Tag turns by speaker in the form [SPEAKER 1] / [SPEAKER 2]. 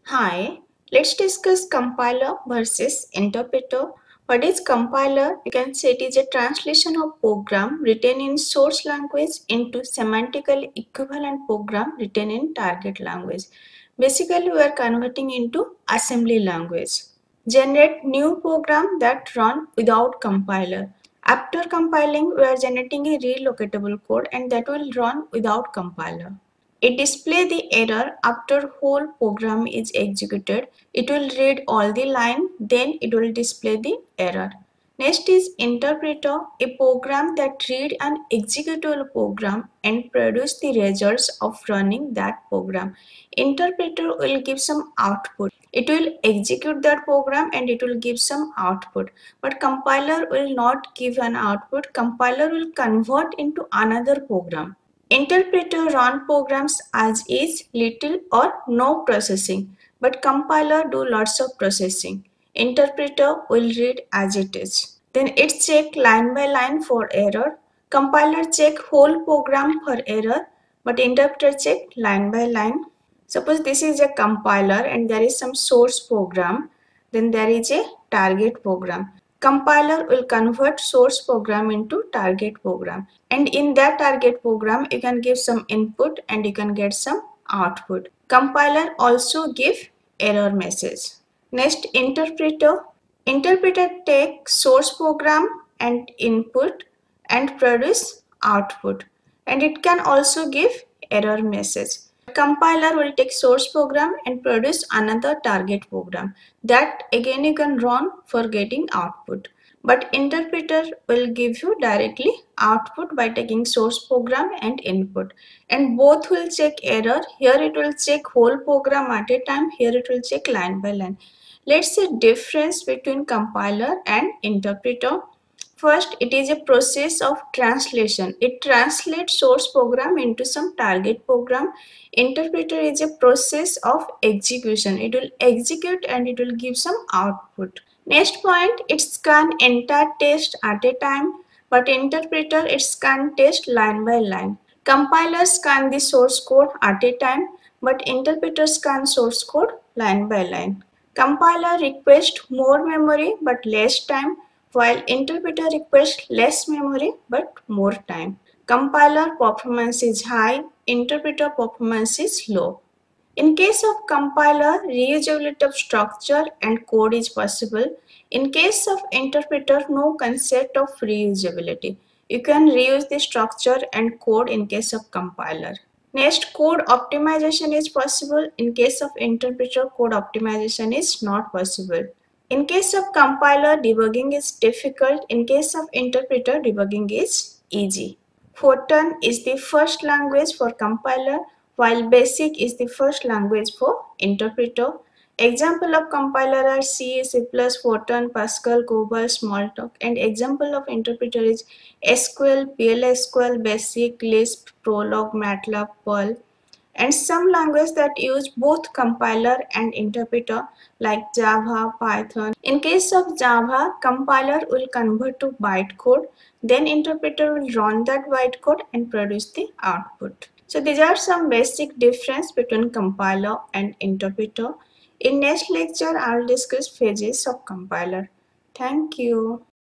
[SPEAKER 1] Hi, let's discuss compiler versus interpreter. What is compiler? You can say it is a translation of program written in source language into semantically equivalent program written in target language. Basically, we are converting into assembly language. Generate new program that run without compiler. After compiling, we are generating a relocatable code and that will run without compiler. It displays the error after whole program is executed. It will read all the line, then it will display the error. Next is interpreter, a program that read an executable program and produce the results of running that program. Interpreter will give some output. It will execute that program and it will give some output. But compiler will not give an output. Compiler will convert into another program. Interpreter run programs as is little or no processing, but compiler do lots of processing. Interpreter will read as it is. Then it check line by line for error. Compiler check whole program for error, but interpreter check line by line. Suppose this is a compiler and there is some source program, then there is a target program. Compiler will convert source program into target program, and in that target program you can give some input and you can get some output. Compiler also give error message. Next, interpreter take source program and input and produce output, and it can also give error message. Compiler will take source program and produce another target program that again you can run for getting output. But interpreter will give you directly output by taking source program and input, and both will check error. Here it will check whole program at a time, here it will check line by line. Let's see difference between compiler and interpreter. First, it is a process of translation. It translates source program into some target program. Interpreter is a process of execution. It will execute and it will give some output. Next point, it scan entire text at a time, but interpreter it scan text line by line. Compiler scan the source code at a time, but interpreter scan source code line by line. Compiler requests more memory but less time, while interpreter requests less memory but more time. Compiler performance is high, interpreter performance is low. In case of compiler, reusability of structure and code is possible. In case of interpreter, no concept of reusability. You can reuse the structure and code in case of compiler. Next, code optimization is possible. In case of interpreter, code optimization is not possible. In case of compiler, debugging is difficult. In case of interpreter, debugging is easy. Fortran is the first language for compiler, while BASIC is the first language for interpreter. Example of compiler are C, C++, Fortran, Pascal, COBOL, Smalltalk, and example of interpreter is SQL, PLSQL, BASIC, Lisp, Prolog, MATLAB, Perl, and some languages that use both compiler and interpreter like Java, Python. In case of Java, compiler will convert to bytecode, then interpreter will run that bytecode and produce the output. So these are some basic difference between compiler and interpreter. In next lecture, I will discuss phases of compiler. Thank you.